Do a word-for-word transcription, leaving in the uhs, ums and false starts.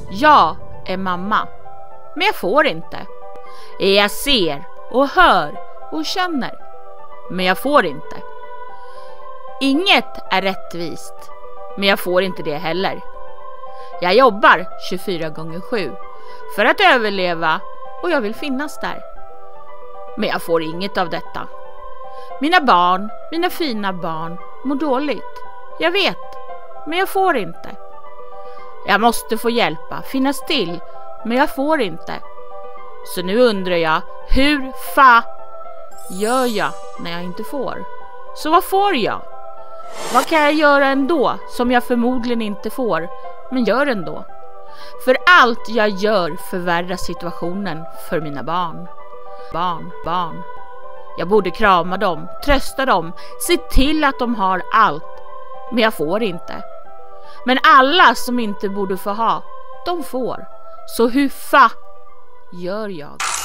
Jag är mamma, men jag får inte. Jag ser och hör och känner, men jag får inte. Inget är rättvist, men jag får inte det heller. Jag jobbar tjugofyra gånger sju för att överleva och jag vill finnas där. Men jag får inget av detta. Mina barn, mina fina barn, mår dåligt. Jag vet, men jag får inte. Jag måste få hjälpa, finnas till, men jag får inte. Så nu undrar jag, hur fa gör jag när jag inte får? Så vad får jag? Vad kan jag göra ändå som jag förmodligen inte får, men gör ändå? För allt jag gör förvärrar situationen för mina barn. Barn, barn. Jag borde krama dem, trösta dem, se till att de har allt. Men jag får inte. Men alla som inte borde få ha, de får. Så hur fa gör jag?